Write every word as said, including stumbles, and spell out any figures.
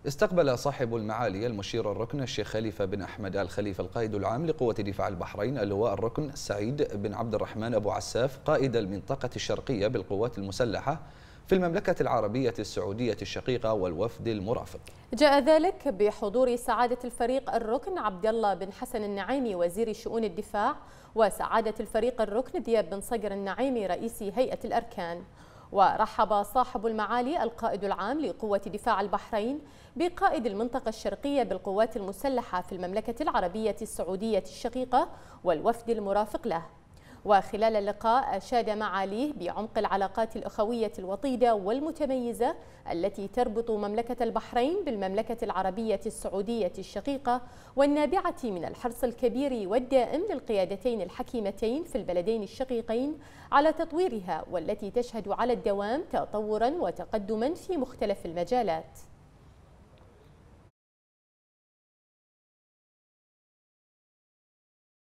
استقبل صاحب المعالي المشير الركن الشيخ خليفة بن أحمد آل خليفة القائد العام لقوة دفاع البحرين اللواء الركن سعيد بن عبد الرحمن أبو عساف قائد المنطقة الشرقية بالقوات المسلحة في المملكة العربية السعودية الشقيقة والوفد المرافق. جاء ذلك بحضور سعادة الفريق الركن عبد الله بن حسن النعيمي وزير شؤون الدفاع، وسعادة الفريق الركن دياب بن صقر النعيمي رئيس هيئة الأركان. ورحب صاحب المعالي القائد العام لقوة دفاع البحرين بقائد المنطقة الشرقية بالقوات المسلحة في المملكة العربية السعودية الشقيقة والوفد المرافق له. وخلال اللقاء أشاد معاليه بعمق العلاقات الأخوية الوطيدة والمتميزة التي تربط مملكة البحرين بالمملكة العربية السعودية الشقيقة، والنابعة من الحرص الكبير والدائم للقيادتين الحكيمتين في البلدين الشقيقين على تطويرها، والتي تشهد على الدوام تطورا وتقدما في مختلف المجالات.